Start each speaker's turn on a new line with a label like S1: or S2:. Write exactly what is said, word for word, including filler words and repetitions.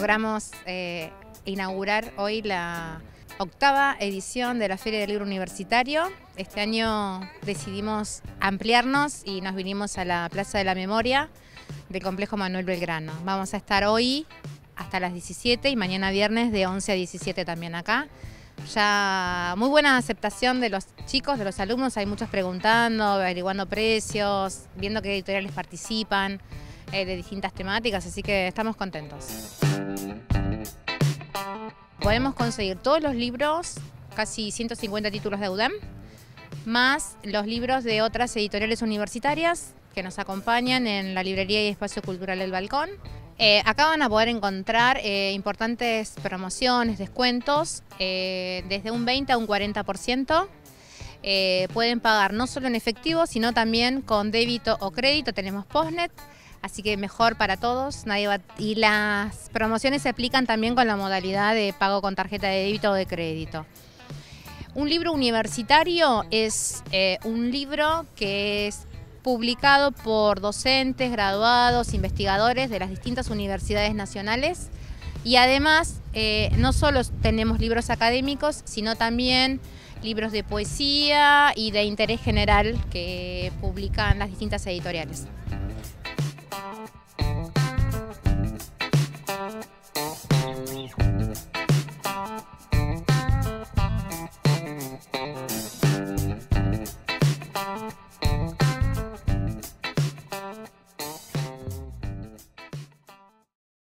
S1: logramos eh, inaugurar hoy la octava edición de la Feria del Libro Universitario. Este año decidimos ampliarnos y nos vinimos a la Plaza de la Memoria del Complejo Manuel Belgrano. Vamos a estar hoy hasta las diecisiete y mañana viernes de once a diecisiete también acá. Ya muy buena aceptación de los chicos, de los alumnos, hay muchos preguntando, averiguando precios, viendo qué editoriales participan, eh, de distintas temáticas, así que estamos contentos. Podemos conseguir todos los libros, casi ciento cincuenta títulos de U D E M, más los libros de otras editoriales universitarias que nos acompañan en la librería y espacio cultural El Balcón. Eh, acá van a poder encontrar eh, importantes promociones, descuentos, eh, desde un veinte a un cuarenta por ciento. Eh, pueden pagar no solo en efectivo, sino también con débito o crédito. Tenemos Postnet, así que mejor para todos. Nadie va... Y las promociones se aplican también con la modalidad de pago con tarjeta de débito o de crédito. Un libro universitario es eh, un libro que es publicado por docentes, graduados, investigadores de las distintas universidades nacionales, y además eh, no solo tenemos libros académicos, sino también libros de poesía y de interés general que publican las distintas editoriales.